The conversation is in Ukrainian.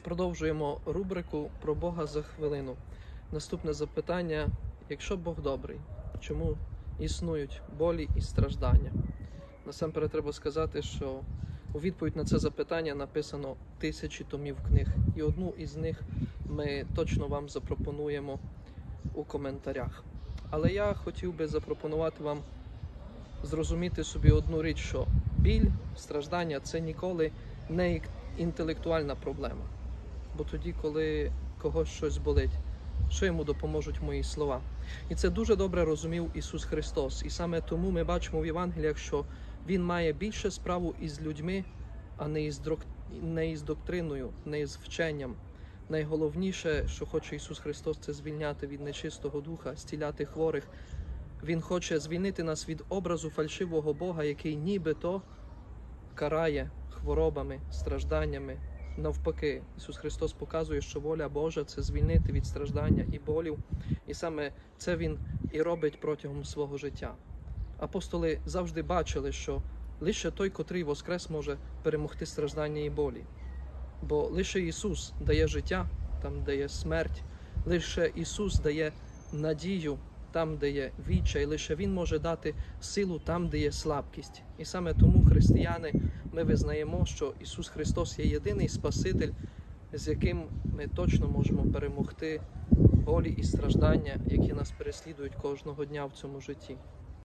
Продовжуємо рубрику про Бога за хвилину. Наступне запитання: якщо Бог добрий, чому існують болі і страждання? Насамперед треба сказати, що у відповідь на це запитання написано 1000 томів книг. І одну із них ми точно вам запропонуємо у коментарях. Але я хотів би запропонувати вам зрозуміти собі одну річ, що біль, страждання – це ніколи не інтелектуальна проблема. Бо тоді, коли когось щось болить, що йому допоможуть мої слова? І це дуже добре розумів Ісус Христос. І саме тому ми бачимо в Євангеліях, що Він має більше справу із людьми, а не із доктриною, не із вченням. Найголовніше, що хоче Ісус Христос, це звільняти від нечистого духа, зціляти хворих. Він хоче звільнити нас від образу фальшивого Бога, який нібито карає хворобами, стражданнями. Навпаки, Ісус Христос показує, що воля Божа – це звільнити від страждання і болів. І саме це Він і робить протягом свого життя. Апостоли завжди бачили, що лише той, котрий воскрес, може перемогти страждання і болі. Бо лише Ісус дає життя там, де є смерть. Лише Ісус дає надію там, де є відчай. Лише Він може дати силу там, де є слабкість. І саме тому, християни, ми визнаємо, що Ісус Христос є єдиний Спаситель, з яким ми точно можемо перемогти болі і страждання, які нас переслідують кожного дня в цьому житті.